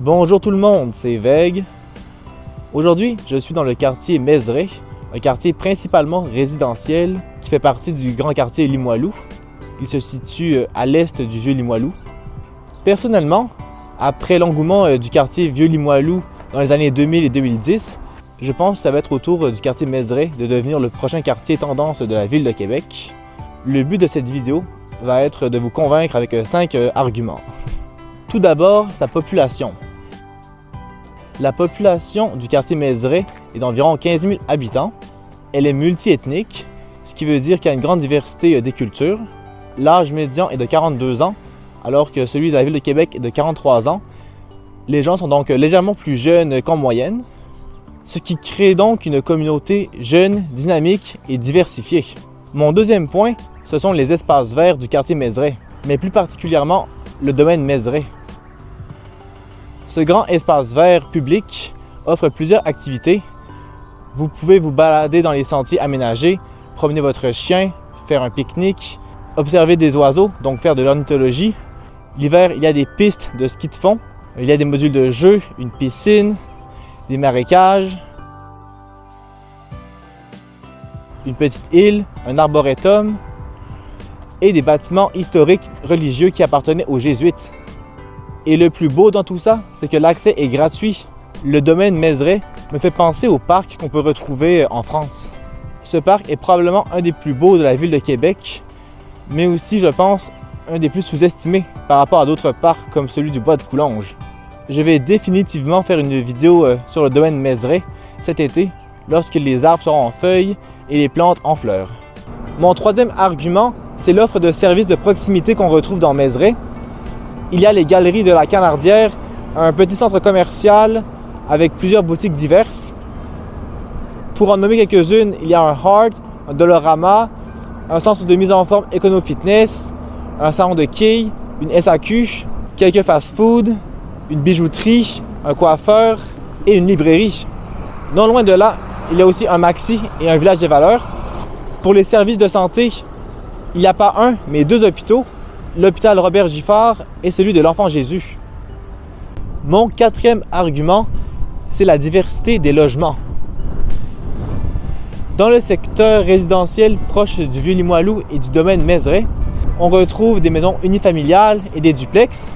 Bonjour tout le monde, c'est Veg. Aujourd'hui, je suis dans le quartier Mézeray, un quartier principalement résidentiel qui fait partie du grand quartier Limoilou. Il se situe à l'est du vieux Limoilou. Personnellement, après l'engouement du quartier vieux Limoilou dans les années 2000 et 2010, je pense que ça va être au tour du quartier Mézeray de devenir le prochain quartier tendance de la ville de Québec. Le but de cette vidéo va être de vous convaincre avec 5 arguments. Tout d'abord, sa population. La population du quartier Mézeray est d'environ 15 000 habitants. Elle est multiethnique, ce qui veut dire qu'il y a une grande diversité des cultures. L'âge médian est de 42 ans, alors que celui de la ville de Québec est de 43 ans. Les gens sont donc légèrement plus jeunes qu'en moyenne, ce qui crée donc une communauté jeune, dynamique et diversifiée. Mon deuxième point, ce sont les espaces verts du quartier Mézeray, mais plus particulièrement le domaine Mézeray. Ce grand espace vert public offre plusieurs activités. Vous pouvez vous balader dans les sentiers aménagés, promener votre chien, faire un pique-nique, observer des oiseaux, donc faire de l'ornithologie. L'hiver, il y a des pistes de ski de fond, il y a des modules de jeu, une piscine, des marécages, une petite île, un arboretum et des bâtiments historiques religieux qui appartenaient aux Jésuites. Et le plus beau dans tout ça, c'est que l'accès est gratuit. Le domaine Mézeray me fait penser au parc qu'on peut retrouver en France. Ce parc est probablement un des plus beaux de la ville de Québec, mais aussi, je pense, un des plus sous-estimés par rapport à d'autres parcs comme celui du Bois de Coulonges. Je vais définitivement faire une vidéo sur le domaine Mézeray cet été, lorsque les arbres seront en feuilles et les plantes en fleurs. Mon troisième argument, c'est l'offre de services de proximité qu'on retrouve dans Mézeray. Il y a les galeries de la Canardière, un petit centre commercial avec plusieurs boutiques diverses. Pour en nommer quelques-unes, il y a un Heart, un Dollarama, un centre de mise en forme Econo-Fitness, un salon de quilles, une SAQ, quelques fast-food, une bijouterie, un coiffeur et une librairie. Non loin de là, il y a aussi un Maxi et un village des valeurs. Pour les services de santé, il n'y a pas un, mais 2 hôpitaux, l'hôpital Robert Giffard et celui de l'Enfant Jésus. Mon quatrième argument, c'est la diversité des logements. Dans le secteur résidentiel proche du vieux Limoilou et du domaine Mézeray, on retrouve des maisons unifamiliales et des duplex.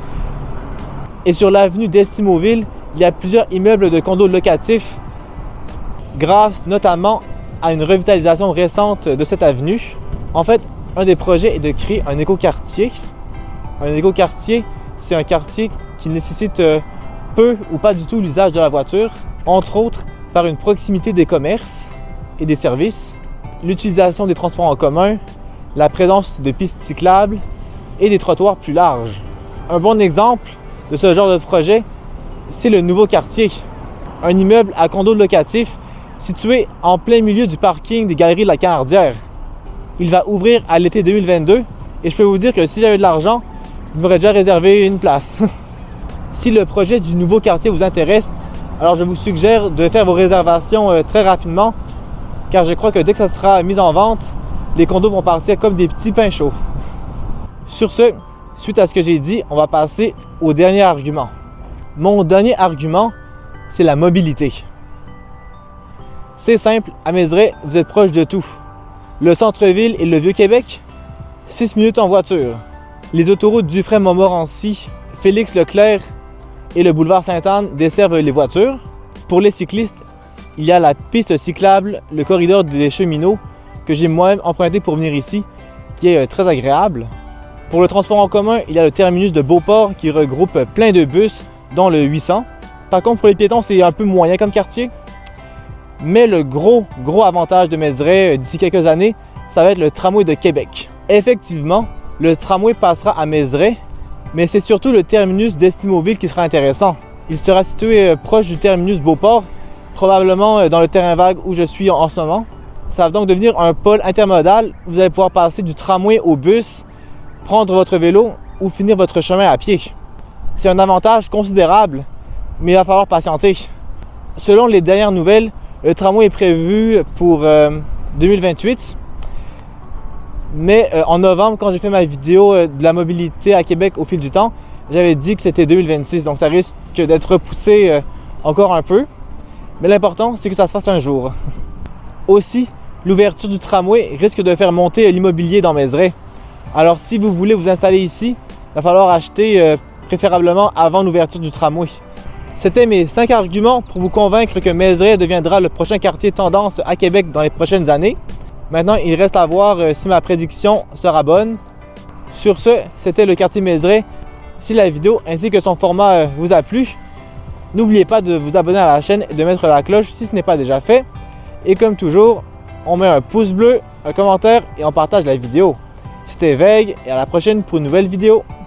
Et sur l'avenue d'Estimauville, il y a plusieurs immeubles de condos locatifs grâce notamment à une revitalisation récente de cette avenue. En fait, un des projets est de créer un écoquartier. Un écoquartier, c'est un quartier qui nécessite peu ou pas du tout l'usage de la voiture, entre autres par une proximité des commerces et des services, l'utilisation des transports en commun, la présence de pistes cyclables et des trottoirs plus larges. Un bon exemple de ce genre de projet, c'est le nouveau quartier, un immeuble à condos locatifs situé en plein milieu du parking des galeries de la Canardière. Il va ouvrir à l'été 2022 et je peux vous dire que si j'avais de l'argent, je m'aurais déjà réservé une place. Si le projet du nouveau quartier vous intéresse, alors je vous suggère de faire vos réservations très rapidement, car je crois que dès que ça sera mis en vente, les condos vont partir comme des petits pains chauds. Sur ce, suite à ce que j'ai dit, on va passer au dernier argument. Mon dernier argument, c'est la mobilité. C'est simple, à Mézeray, vous êtes proche de tout. Le centre-ville et le Vieux-Québec, 6 minutes en voiture. Les autoroutes Dufresne-Montmorency, Félix-Leclerc et le boulevard Sainte-Anne desservent les voitures. Pour les cyclistes, il y a la piste cyclable, le corridor des cheminots que j'ai moi-même emprunté pour venir ici, qui est très agréable. Pour le transport en commun, il y a le terminus de Beauport qui regroupe plein de bus, dont le 800. Par contre, pour les piétons, c'est un peu moyen comme quartier. Mais le gros avantage de Mézeray d'ici quelques années, ça va être le tramway de Québec. Effectivement, le tramway passera à Mézeray, mais c'est surtout le terminus d'Estimauville qui sera intéressant. Il sera situé proche du terminus Beauport, probablement dans le terrain vague où je suis en ce moment. Ça va donc devenir un pôle intermodal. Vous allez pouvoir passer du tramway au bus, prendre votre vélo ou finir votre chemin à pied. C'est un avantage considérable, mais il va falloir patienter. Selon les dernières nouvelles, le tramway est prévu pour 2028. Mais en novembre, quand j'ai fait ma vidéo de la mobilité à Québec au fil du temps, j'avais dit que c'était 2026, donc ça risque d'être repoussé encore un peu. Mais l'important, c'est que ça se fasse un jour. Aussi, l'ouverture du tramway risque de faire monter l'immobilier dans Mézeray. Alors si vous voulez vous installer ici, il va falloir acheter préférablement avant l'ouverture du tramway. C'était mes 5 arguments pour vous convaincre que Mézeray deviendra le prochain quartier tendance à Québec dans les prochaines années. Maintenant, il reste à voir si ma prédiction sera bonne. Sur ce, c'était le quartier Mézeray. Si la vidéo ainsi que son format vous a plu, n'oubliez pas de vous abonner à la chaîne et de mettre la cloche si ce n'est pas déjà fait. Et comme toujours, on met un pouce bleu, un commentaire et on partage la vidéo. C'était Veg et à la prochaine pour une nouvelle vidéo.